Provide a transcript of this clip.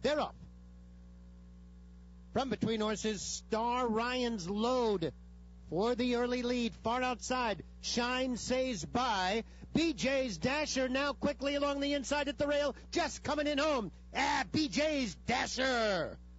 They're up. From between horses, Star Ryons Load for the early lead. Far outside, Shine Saysbye. BJ's Dasher now quickly along the inside at the rail, just coming in home. BJ's Dasher